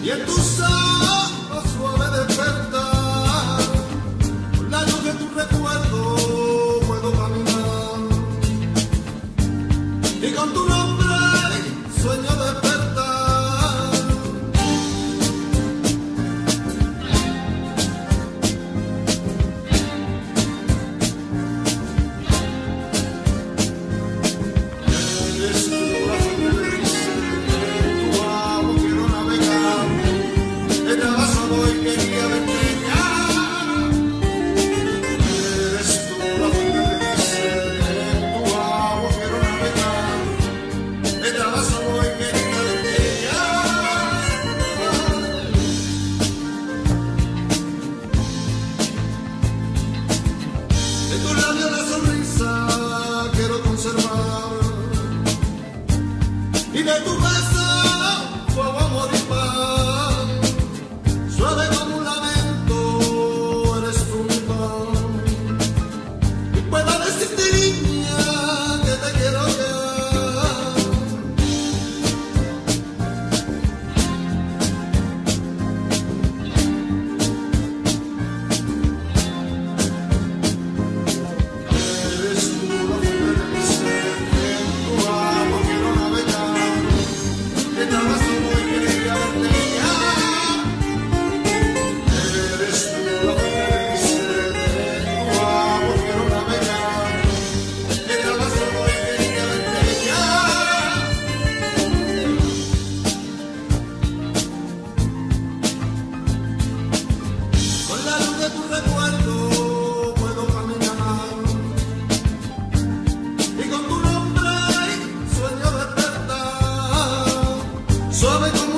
y en tus ojos suave despertar, con la luz de tu recuerdo puedo caminar, y con tu nombre sueño despertar. De tu labio la sonrisa quiero conservar, y de tu beso fuego amor y paz, suave como un lamento eres tú mi paz, y puedo decirte niña que te quiero ya. Tu recuerdo puedo caminar, y con tu nombre sueño despertar, suave como